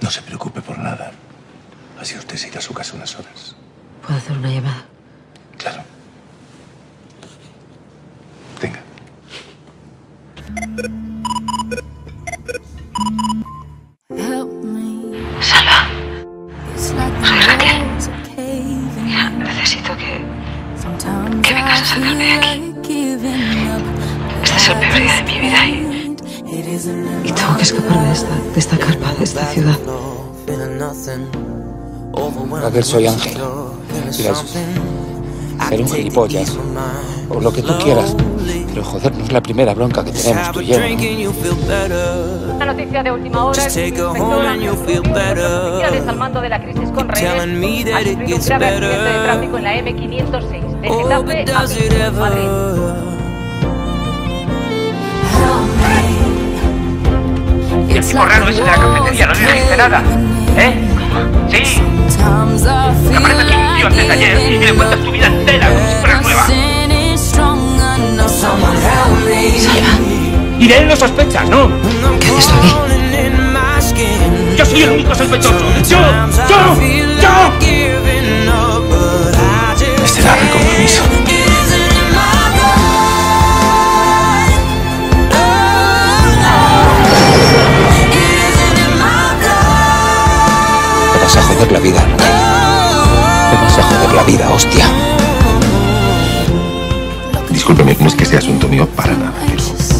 No se preocupe por nada. Así usted se irá a su casa unas horas. ¿Puedo hacer una llamada? Claro. Venga. Salva. Soy Raquel. Mira, necesito que vengas a sacarme de aquí. Este es el peor día de mi vida y tengo que escaparme de esta carpa, de esta ciudad. Raquel, soy Ángel. Mira, ser un gilipollas, o lo que tú quieras, pero joder, no es la primera bronca que tenemos tú y yo. La noticia de última hora es que el inspector Ángel Rubio, oficiales al mando de la crisis con rehenes, ha sufrido un grave accidente de tráfico en la M506, de Getafe a Vigo, Madrid. Y el tipo raro ese de la cafetería, no le dijiste nada, ¿eh? Sí. Que aparece aquí un tío antes de ayer y le cuentas tu vida entera como si fuera nueva. Salva. Y de él no sospechas, ¿no? ¿Qué haces tú aquí? Yo soy el único sospechoso. ¡Yo! Este era el compromiso. Te vas a joder la vida, Raquel. Te vas a joder la vida, hostia. Discúlpeme, no es que sea asunto mío para nada, pero...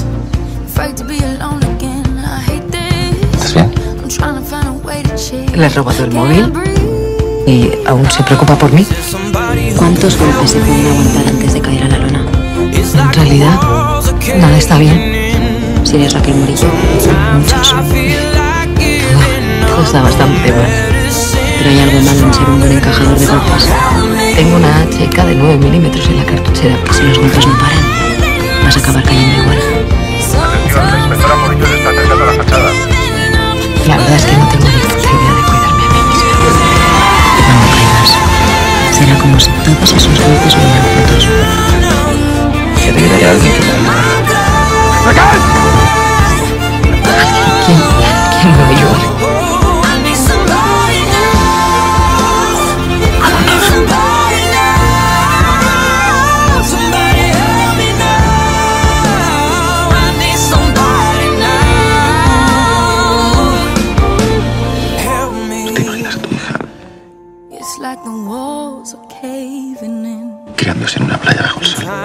¿Estás bien? Le he robado el móvil y aún se preocupa por mí. ¿Cuántos golpes se pueden aguantar antes de caer a la lona? En realidad, nada está bien. Si eres Raquel Murillo, Muchos. Todo está bastante mal. pero hay algo malo en ser un buen encajador de golpes. Tengo una HK de 9 milímetros en la cartuchera. Si los golpes no paran, vas a acabar cayendo igual. Atención, la inspectora Murillo le está atentando a la fachada. La verdad es que no tengo ni puta idea de cuidarme a mí misma. Cuando caigas, será como si todos esos golpes vinieran juntos. Tiene que haber alguien que me ayude. ¡Raquel! ¿Quién me va a ayudar? ¿Te imaginas a tu hija criándose en una playa bajo el sol?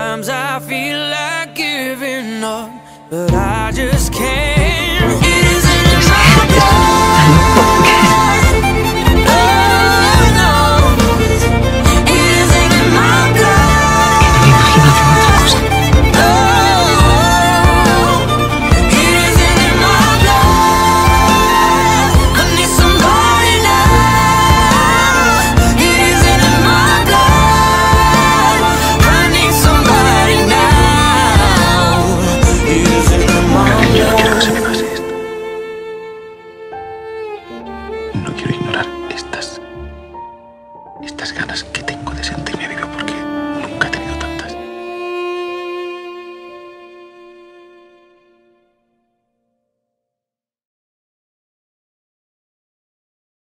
Yo no quiero que se me pase esto. No quiero ignorar estas ganas que tengo de sentir